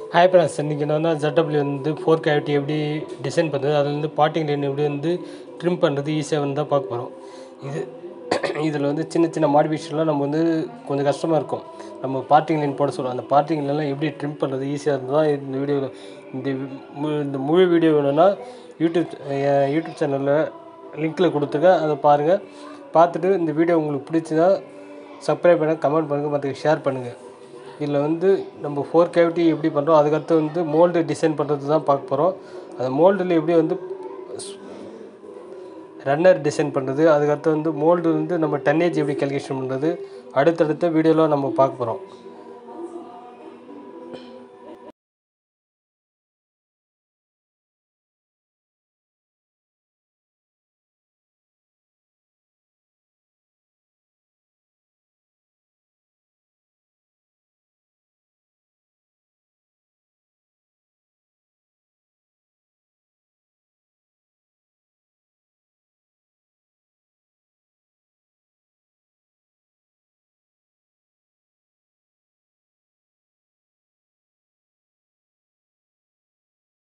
Hi friends, இன்றைக்கி என்னன்னா ZW வந்து 4 கேவிட்டி எப்படி டிசைன் பண்ணுறது, அதுலேருந்து பார்ட்டிங் லைன் எப்படி வந்து ட்ரிம் பண்ணுறது ஈஸியாக வந்து தான் பார்க்க போகிறோம். இதில் வந்து சின்ன சின்ன மாடிஃபிகேஷன்லாம் நம்ம வந்து கொஞ்சம் கஷ்டமாக இருக்கும். நம்ம பார்ட்டிங் லைன் போட சொல்லுவோம். அந்த பார்ட்டிங் லைன்லாம் எப்படி ட்ரிம் பண்ணுறது ஈஸியாக இருந்தால் இந்த வீடியோவில் இந்த முழு வீடியோ வேணும்னா யூடியூப் சேனலில் லிங்க்கில் கொடுத்துருக்கேன், அதை பாருங்கள். பார்த்துட்டு இந்த வீடியோ உங்களுக்கு பிடிச்சின்னா சப்ஸ்கிரைப் பண்ணுங்கள், கமெண்ட் பண்ணுங்கள், மற்றவங்க ஷேர் பண்ணுங்கள். இதில் வந்து நம்ம 4 கேவிட்டி எப்படி பண்ணுறோம், அதுக்கடுத்து வந்து மோல்டு டிசைன் பண்ணுறது தான் பார்க்க போகிறோம். அந்த மோல்டில் எப்படி வந்து ரன்னர் டிசைன் பண்ணுறது, அதுக்கடுத்து வந்து மோல்டு வந்து நம்ம டன்னேஜ் எப்படி கேல்குலேஷன் பண்ணுறது அடுத்தடுத்த வீடியோவில் நம்ம பார்க்க போகிறோம்.